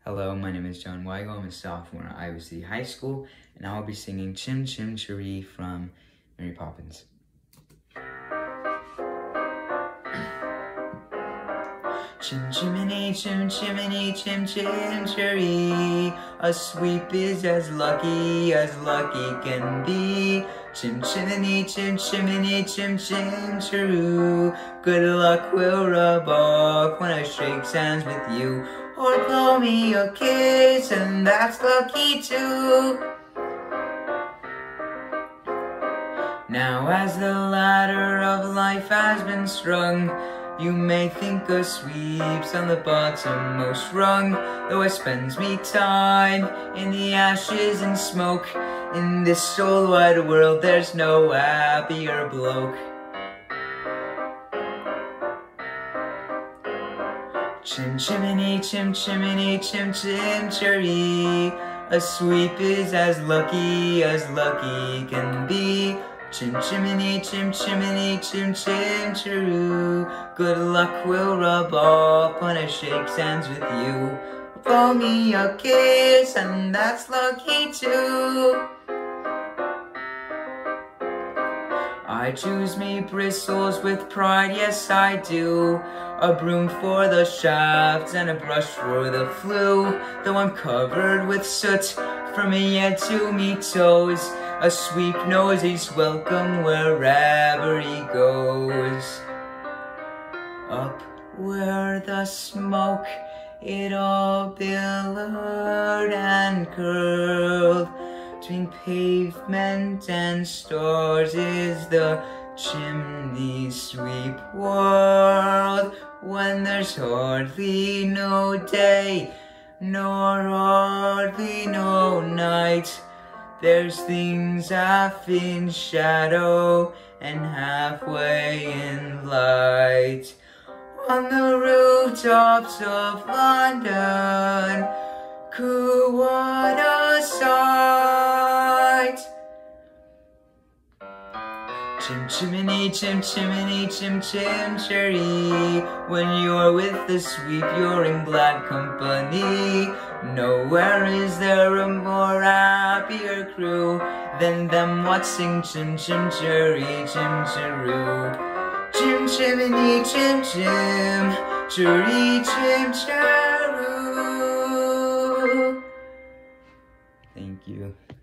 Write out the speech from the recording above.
Hello, my name is John Weigel. I'm a sophomore at Iowa City High School, and I'll be singing Chim, Chim, Cheree from Mary Poppins. Chim, chimney, chim, chimney, chim, chim, cheree. A sweep is as lucky can be. Chim, chimney, chim, chimney, chim, chim, cheroo. Good luck will rub off when I shake hands with you. Or blow me a kiss, and that's lucky too. Now as the ladder of life has been strung, you may think a sweep's on the bottommost rung. Though I spends me time in the ashes and smoke, in this whole wide world there's no happier bloke. Chim, chimney, chim, chimney, chim, chim, cheree. A sweep is as lucky can be. Chim, chimney, chim, chimney, chim, chim, cheroo. Good luck will rub off when I shake hands with you. Blow me a kiss, and that's lucky too. I choose me bristles with pride, yes I do. A broom for the shafts and a brush for the flue. Though I'm covered with soot from me head to me toes, a sweep knows he's welcome wherever he goes. Up where the smoke, it all billowed and curled, between pavement and stars is the chimney sweep world. When there's hardly no day, nor hardly no night, there's things half in shadow and halfway in light. On the rooftops of London, coo, what a sight! Chim, chimney, chim, chimney, chim, chim, cheree. When you're with the sweep, you're in glad company. Nowhere is there a more happier crew than them what sing chim, chim, cheree, chim, cheroo. Chim, chimney, chim, chim, cheree, chim, cheroo. Thank you.